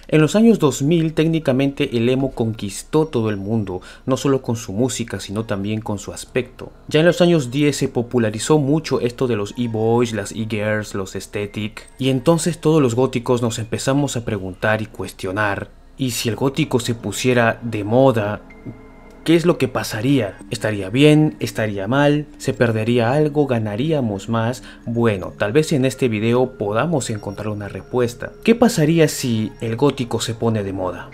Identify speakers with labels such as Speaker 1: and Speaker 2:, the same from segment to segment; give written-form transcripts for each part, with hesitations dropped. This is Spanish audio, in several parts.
Speaker 1: En los años 2000 técnicamente el emo conquistó todo el mundo, no solo con su música sino también con su aspecto. Ya en los años 10 se popularizó mucho esto de los e-boys, las e-girls, los aesthetic, y entonces todos los góticos nos empezamos a preguntar y cuestionar, ¿y si el gótico se pusiera de moda? ¿Qué es lo que pasaría? ¿Estaría bien? ¿Estaría mal? ¿Se perdería algo? ¿Ganaríamos más? Bueno, tal vez en este video podamos encontrar una respuesta. ¿Qué pasaría si el gótico se pone de moda?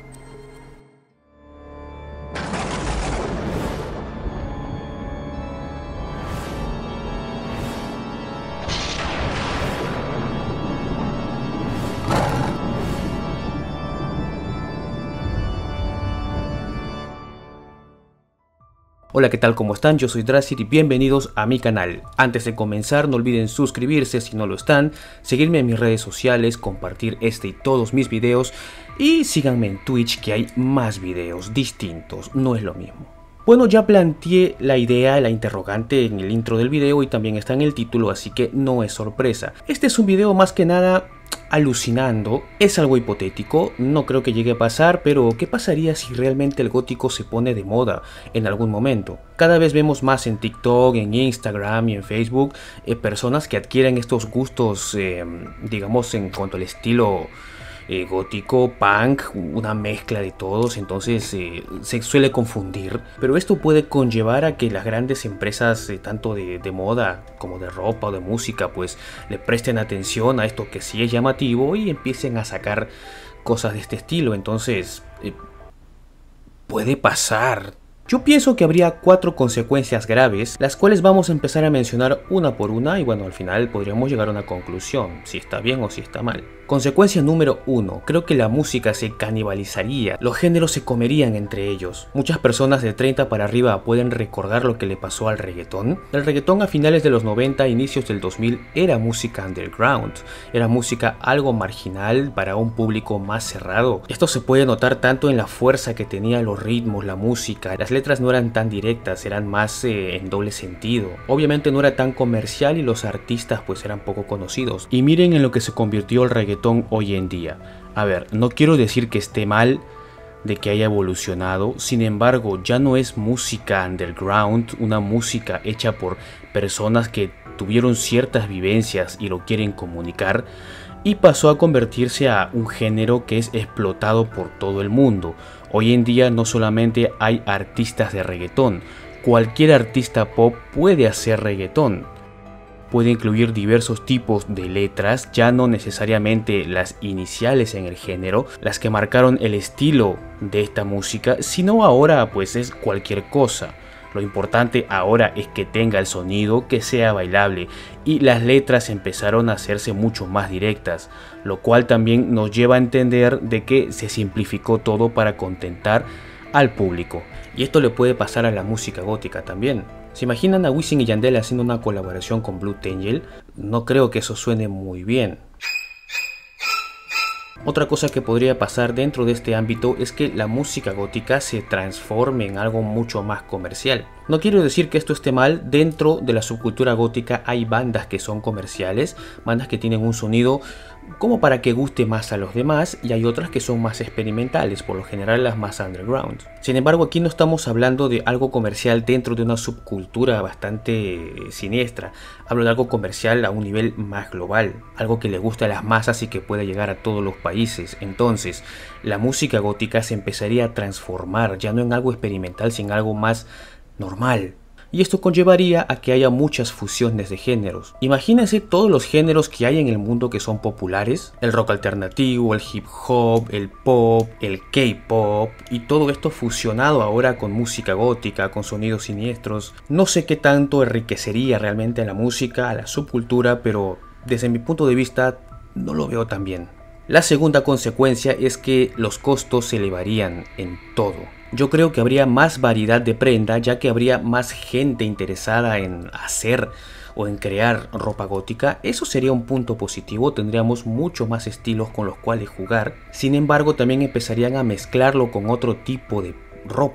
Speaker 1: Hola, ¿qué tal? ¿Cómo están? Yo soy Drasir y bienvenidos a mi canal. Antes de comenzar, no olviden suscribirse si no lo están, seguirme en mis redes sociales, compartir este y todos mis videos y síganme en Twitch que hay más videos distintos, no es lo mismo. Bueno, ya planteé la idea, la interrogante en el intro del video y también está en el título, así que no es sorpresa. Este es un video más que nada alucinando, es algo hipotético, no creo que llegue a pasar, pero ¿qué pasaría si realmente el gótico se pone de moda en algún momento? Cada vez vemos más en TikTok, en Instagram y en Facebook personas que adquieren estos gustos, digamos, en cuanto al estilo gótico, punk, una mezcla de todos, entonces se suele confundir, pero esto puede conllevar a que las grandes empresas tanto de moda como de ropa o de música pues le presten atención a esto que sí es llamativo y empiecen a sacar cosas de este estilo. Entonces puede pasar. Yo pienso que habría 4 consecuencias graves, las cuales vamos a empezar a mencionar una por una y bueno, al final podríamos llegar a una conclusión, si está bien o si está mal. Consecuencia número 1, creo que la música se canibalizaría, los géneros se comerían entre ellos. Muchas personas de 30 para arriba pueden recordar lo que le pasó al reggaetón. El reggaetón a finales de los 90, inicios del 2000 era música underground, era música algo marginal para un público más cerrado. Esto se puede notar tanto en la fuerza que tenía los ritmos, la música, las letras no eran tan directas, eran más en doble sentido. Obviamente no era tan comercial y los artistas pues eran poco conocidos. Y miren en lo que se convirtió el reggaetón hoy en día. A ver, no quiero decir que esté mal de que haya evolucionado, sin embargo ya no es música underground, una música hecha por personas que tuvieron ciertas vivencias y lo quieren comunicar, y pasó a convertirse a un género que es explotado por todo el mundo. Hoy en día no solamente hay artistas de reggaetón, cualquier artista pop puede hacer reggaetón. Puede incluir diversos tipos de letras, ya no necesariamente las iniciales en el género, las que marcaron el estilo de esta música, sino ahora pues es cualquier cosa. Lo importante ahora es que tenga el sonido, que sea bailable, y las letras empezaron a hacerse mucho más directas, lo cual también nos lleva a entender de que se simplificó todo para contentar al público. Y esto le puede pasar a la música gótica también. ¿Se imaginan a Wisin y Yandel haciendo una colaboración con Blue Angel? No creo que eso suene muy bien. Otra cosa que podría pasar dentro de este ámbito es que la música gótica se transforme en algo mucho más comercial. No quiero decir que esto esté mal, dentro de la subcultura gótica hay bandas que son comerciales, bandas que tienen un sonido como para que guste más a los demás, y hay otras que son más experimentales, por lo general las más underground. Sin embargo, aquí no estamos hablando de algo comercial dentro de una subcultura bastante siniestra, hablo de algo comercial a un nivel más global, algo que le gusta a las masas y que puede llegar a todos los países. Entonces, la música gótica se empezaría a transformar, ya no en algo experimental, sino en algo más normal. Y esto conllevaría a que haya muchas fusiones de géneros. Imagínense todos los géneros que hay en el mundo que son populares: el rock alternativo, el hip hop, el pop, el K-pop, y todo esto fusionado ahora con música gótica, con sonidos siniestros. No sé qué tanto enriquecería realmente a la música, a la subcultura, pero desde mi punto de vista no lo veo tan bien. La segunda consecuencia es que los costos se elevarían en todo. Yo creo que habría más variedad de prenda, ya que habría más gente interesada en hacer o en crear ropa gótica. Eso sería un punto positivo, tendríamos mucho más estilos con los cuales jugar. Sin embargo, también empezarían a mezclarlo con otro tipo de ropa.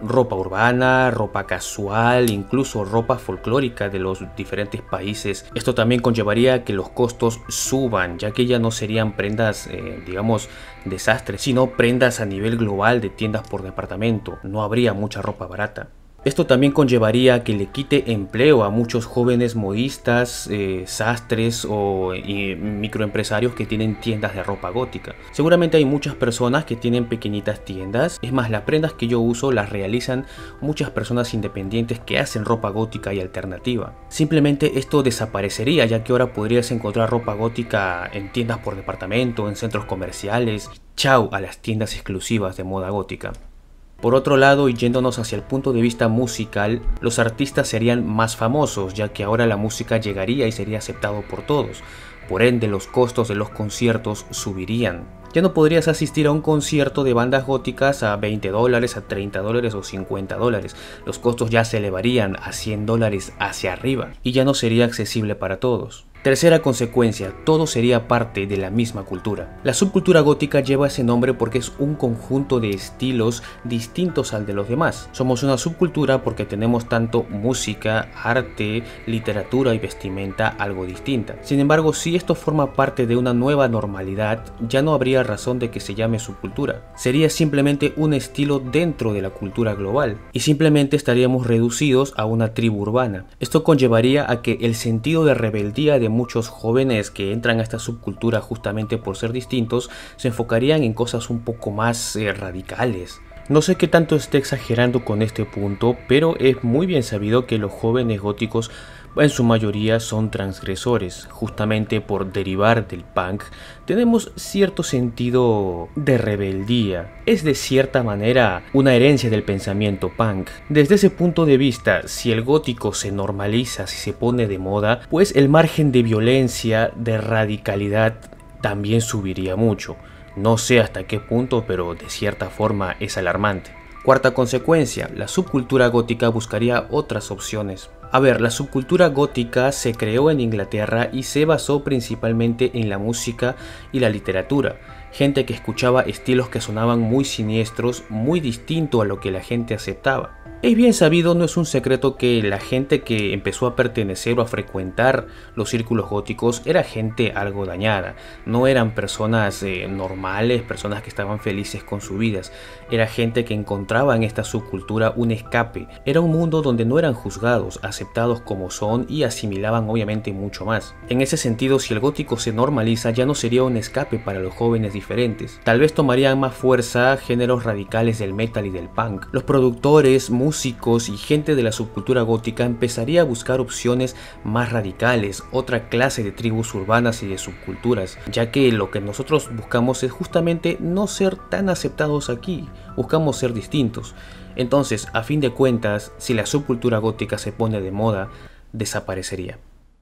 Speaker 1: ropa urbana, ropa casual, incluso ropa folclórica de los diferentes países. Esto también conllevaría que los costos suban, ya que ya no serían prendas, digamos, desastres, sino prendas a nivel global de tiendas por departamento. No habría mucha ropa barata. Esto también conllevaría que le quite empleo a muchos jóvenes modistas, sastres o microempresarios que tienen tiendas de ropa gótica. Seguramente hay muchas personas que tienen pequeñitas tiendas. Es más, las prendas que yo uso las realizan muchas personas independientes que hacen ropa gótica y alternativa. Simplemente esto desaparecería, ya que ahora podrías encontrar ropa gótica en tiendas por departamento, en centros comerciales. Chau a las tiendas exclusivas de moda gótica. Por otro lado, y yéndonos hacia el punto de vista musical, los artistas serían más famosos, ya que ahora la música llegaría y sería aceptado por todos. Por ende, los costos de los conciertos subirían. Ya no podrías asistir a un concierto de bandas góticas a $20, a $30 o $50. Los costos ya se elevarían a $100 hacia arriba y ya no sería accesible para todos. Tercera consecuencia, todo sería parte de la misma cultura. La subcultura gótica lleva ese nombre porque es un conjunto de estilos distintos al de los demás. Somos una subcultura porque tenemos tanto música, arte, literatura y vestimenta algo distinta. Sin embargo, si esto forma parte de una nueva normalidad, ya no habría razón de que se llame subcultura. Sería simplemente un estilo dentro de la cultura global y simplemente estaríamos reducidos a una tribu urbana. Esto conllevaría a que el sentido de rebeldía de muchos jóvenes que entran a esta subcultura justamente por ser distintos se enfocarían en cosas un poco más radicales. No sé qué tanto esté exagerando con este punto, pero es muy bien sabido que los jóvenes góticos en su mayoría son transgresores. Justamente por derivar del punk tenemos cierto sentido de rebeldía. Es de cierta manera una herencia del pensamiento punk. Desde ese punto de vista, si el gótico se normaliza, si se pone de moda, pues el margen de violencia, de radicalidad también subiría mucho. No sé hasta qué punto, pero de cierta forma es alarmante. Cuarta consecuencia, la subcultura gótica buscaría otras opciones. A ver, la subcultura gótica se creó en Inglaterra y se basó principalmente en la música y la literatura. Gente que escuchaba estilos que sonaban muy siniestros, muy distinto a lo que la gente aceptaba. Es bien sabido, no es un secreto, que la gente que empezó a pertenecer o a frecuentar los círculos góticos era gente algo dañada. No eran personas normales, personas que estaban felices con sus vidas. Era gente que encontraba en esta subcultura un escape. Era un mundo donde no eran juzgados, aceptados como son y asimilaban obviamente mucho más. En ese sentido, si el gótico se normaliza, ya no sería un escape para los jóvenes diferentes. Tal vez tomarían más fuerza géneros radicales del metal y del punk. Los productores, músicos y gente de la subcultura gótica empezaría a buscar opciones más radicales, otra clase de tribus urbanas y de subculturas, ya que lo que nosotros buscamos es justamente no ser tan aceptados aquí, buscamos ser distintos. Entonces, a fin de cuentas, si la subcultura gótica se pone de moda, desaparecería.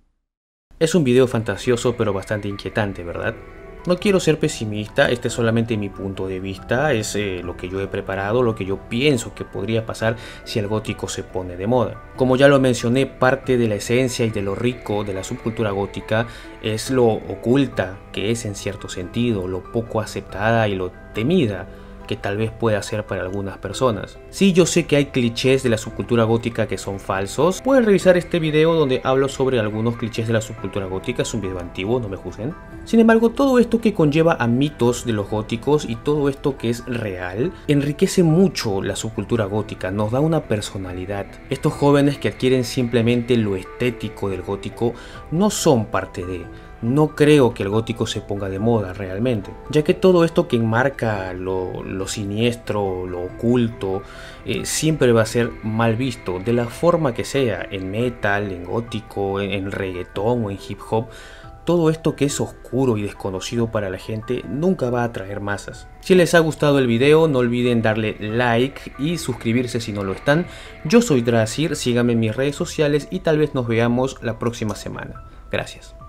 Speaker 1: Es un video fantasioso pero bastante inquietante, ¿verdad? No quiero ser pesimista, este es solamente mi punto de vista, es lo que yo he preparado, lo que yo pienso que podría pasar si el gótico se pone de moda. Como ya lo mencioné, parte de la esencia y de lo rico de la subcultura gótica es lo oculta que es en cierto sentido, lo poco aceptada y lo temida que tal vez pueda ser para algunas personas. Sí, yo sé que hay clichés de la subcultura gótica que son falsos. Pueden revisar este video donde hablo sobre algunos clichés de la subcultura gótica, es un video antiguo, no me juzguen. Sin embargo, todo esto que conlleva a mitos de los góticos y todo esto que es real, enriquece mucho la subcultura gótica, nos da una personalidad. Estos jóvenes que adquieren simplemente lo estético del gótico no son parte de... No creo que el gótico se ponga de moda realmente, ya que todo esto que enmarca lo siniestro, lo oculto, siempre va a ser mal visto, de la forma que sea, en metal, en gótico, en reggaetón o en hip hop. Todo esto que es oscuro y desconocido para la gente nunca va a atraer masas. Si les ha gustado el video, no olviden darle like y suscribirse si no lo están. Yo soy Drasir, síganme en mis redes sociales y tal vez nos veamos la próxima semana. Gracias.